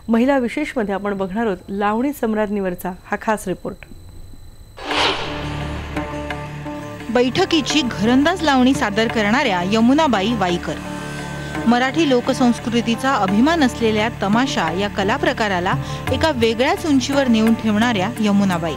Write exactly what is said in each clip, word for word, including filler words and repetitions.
महिला विशेषमध्ये आपण बघणार आहोत लावणी सम्राज्ञीवरचा हा खास रिपोर्ट। बैठकीची घरंदाज लावणी सादर करणाऱ्या यमुनाबाई वाईकर। मराठी लोकसंस्कृतीचा अभिमान असलेल्या तमाशा या कला प्रकाराला एका वेगळ्याच उंचीवर नेऊन ठेवणाऱ्या यमुनाबाई।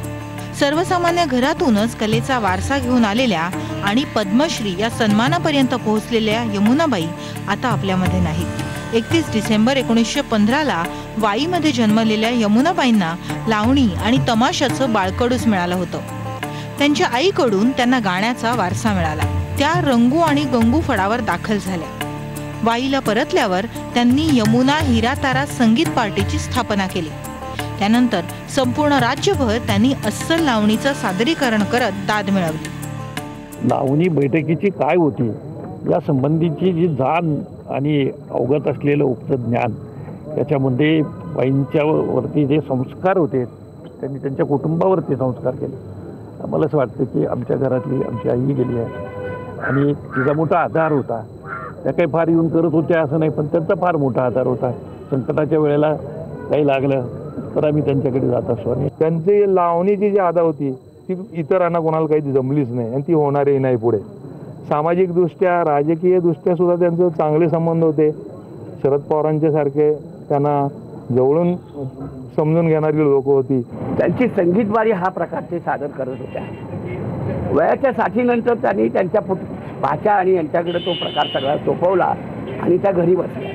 सर्वसामान्य घरातूनच कलेचा वारसा घेऊन आलेल्या आणि पद्मश्री या सन्मानापर्यंत पोहोचलेल्या यमुनाबाई आता आपल्यामध्ये नाहीत। एकतीस डिसेंबर एकोणीसशे पंधरा ला वाईमध्ये जन्मलेल्या यमुनाबाईंना लावणी आणि तमाशाचं बाळकडूच मिळालं होतं। त्यांच्या आईकडून त्यांना गाण्याचा वारसा मिळाला। त्या रंगू आणि गंगू फडावर दाखल झाल्या। वाईला परतल्यावर त्यांनी यमुना हिरा तारा संगीत पार्टीची स्थापना केली। त्यानंतर संपूर्ण राज्यभर त्यांनी अस्सल लावणीचं सादरीकरण करत दाद मिळवली। लावणी बैठकीची काय होती या संबंधीची जी जाण आणि अवगत असलेलं उक्त ज्ञान, त्याच्यामध्ये बाईंच्या वरती जे संस्कार होते त्यांनी त्यांच्या कुटुंबावरती संस्कार केले। मला असं वाटतं की आमच्या घरातली आमची आई गेली आहे आणि तिचा मोठा आधार होता। त्या काही फार येऊन करत होत्या असं नाही, पण त्यांचा फार मोठा आधार होता। संकटाच्या वेळेला काही लागलं तर आम्ही त्यांच्याकडे जात असतो आणि त्यांची लावणीची जी आदा होती ती इतरांना कोणाला काही जमलीच नाही आणि ती होणारही नाही पुढे। सामाजिकदृष्ट्या राजकीयदृष्ट्या सुद्धा त्यांचे चांगले संबंध होते। शरद पवारांच्या सारखे त्यांना जवळून समजून घेणारी लोक होती। त्यांची संगीतवारी हा प्रकार ते सादर करत होत्या। वयाच्या साठीनंतर त्यांनी त्यांच्या भाषा आणि यांच्याकडे तो प्रकार सगळा सोपवला आणि त्या घरी बसल्या।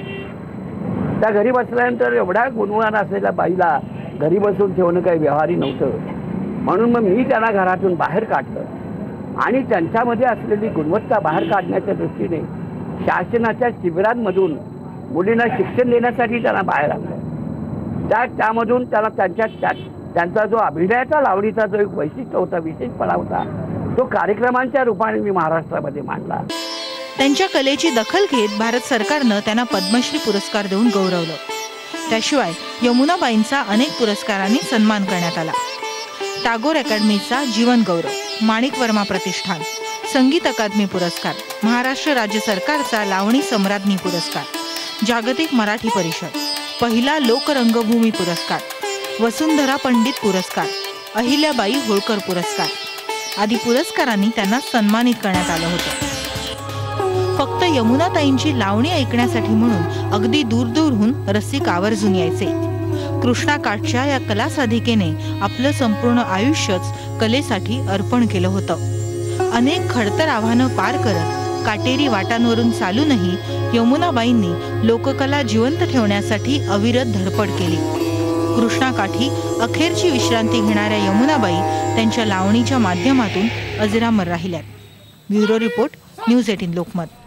त्या घरी बसल्यानंतर एवढा गुणवान असलेल्या बाईला घरी बसून ठेवणं काही व्यवहारी नव्हतं, म्हणून मग मी त्यांना घरातून बाहेर काढलं आणि त्यांच्यामध्ये असलेली गुणवत्ता बाहेर काढण्याच्या दृष्टीने शासनाच्या शिबिरांमधून मुलींना शिक्षण देण्यासाठी त्यांना बाहेर आणलं। त्या त्यामधून त्याला त्यांच्या त्यांचा जो अभिनयाचा लावणीचा जो एक वैशिष्ट्य होता, विशेषपणा होता, तो कार्यक्रमांच्या रूपाने मी महाराष्ट्रामध्ये मांडला। त्यांच्या कलेची दखल घेत भारत सरकारनं त्यांना पद्मश्री पुरस्कार देऊन गौरवलं। त्याशिवाय यमुनाबाईंचा अनेक पुरस्कारांनी सन्मान करण्यात आला। टागोर अकॅडमीचा जीवन गौरव, माणिक वर्मा प्रतिष्ठान, संगीत अकादमी पुरस्कार, महाराष्ट्र राज्य सरकारचा लावणी सम्राज्ञी पुरस्कार, जागतिक मराठी परिषद, पहिला लोकरंगभूमी पुरस्कार, वसुंधरा पंडित पुरस्कार, अहिल्याबाई होळकर पुरस्कार आदी पुरस्कारांनी त्यांना सन्मानित करण्यात आलं होतं। फक्त यमुनाताईंची लावणी ऐकण्यासाठी म्हणून अगदी दूरदूरहून रसिक आवर्जून यायचे। कृष्णाकाठच्या या कला साधिकेने आपलं संपूर्ण आयुष्यच कलेसाठी अर्पण केलं होतं। अनेक खडतर आव्हानं पार करत काटेरी वाटांवरून चालूनही यमुनाबाईंनी लोककला जिवंत ठेवण्यासाठी अविरत धडपड केली। कृष्णाकाठी अखेरची विश्रांती घेणाऱ्या यमुनाबाई त्यांच्या लावणीच्या माध्यमातून अजरामर राहिल्यात। ब्युरो रिपोर्ट, न्यूज अठरा लोकमत।